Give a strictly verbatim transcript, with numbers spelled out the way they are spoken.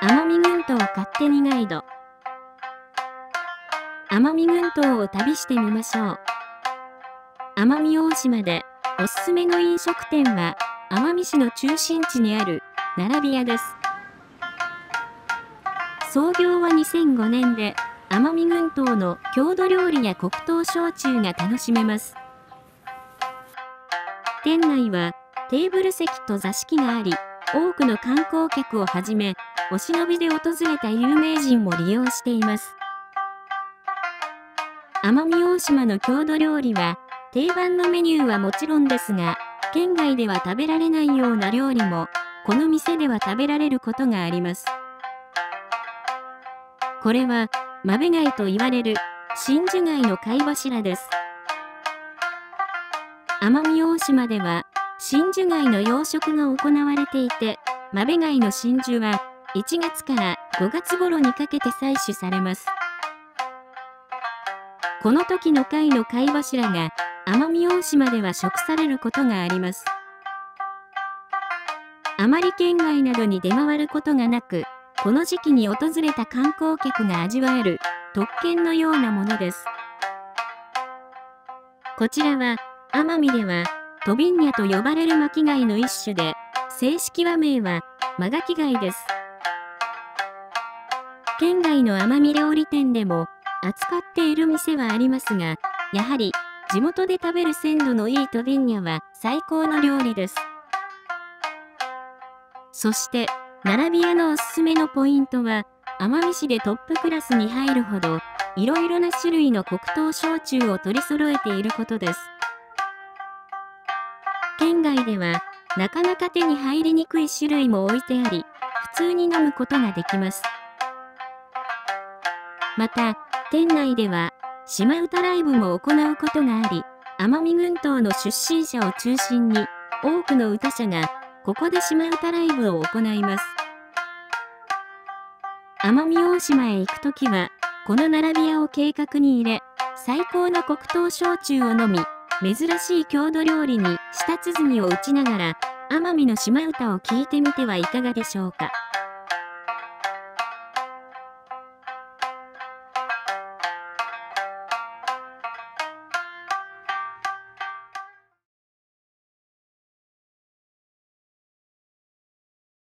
奄美群島勝手にガイド。奄美群島を旅してみましょう。奄美大島でおすすめの飲食店は、奄美市の中心地にある並び屋です。創業はにせんごねんで、奄美群島の郷土料理や黒糖焼酎が楽しめます。店内はテーブル席と座敷があり、多くの観光客をはじめ、お忍びで訪れた有名人も利用しています。奄美大島の郷土料理は、定番のメニューはもちろんですが、県外では食べられないような料理も、この店では食べられることがあります。これは、マベ貝と言われる、真珠貝の貝柱です。奄美大島では、真珠貝の養殖が行われていて、マベ貝の真珠はいちがつからごがつ頃にかけて採取されます。この時の貝の貝柱が奄美大島では食されることがあります。あまり県外などに出回ることがなく、この時期に訪れた観光客が味わえる特権のようなものです。こちらは奄美ではトビンニャと呼ばれる巻き貝の一種で、正式和名はマガキ貝です。県外の奄美料理店でも扱っている店はありますが、やはり地元で食べる鮮度のいいトビンニャは最高の料理です。そして、並び屋のおすすめのポイントは、奄美市でトップクラスに入るほど、いろいろな種類の黒糖焼酎を取り揃えていることです。県外では、なかなか手に入りにくい種類も置いてあり、普通に飲むことができます。また、店内では、島唄ライブも行うことがあり、奄美群島の出身者を中心に、多くの歌者が、ここで島唄ライブを行います。奄美大島へ行くときは、この並び屋を計画に入れ、最高の黒糖焼酎を飲み、珍しい郷土料理に舌鼓を打ちながら、奄美の島唄を聴いてみてはいかがでしょうか。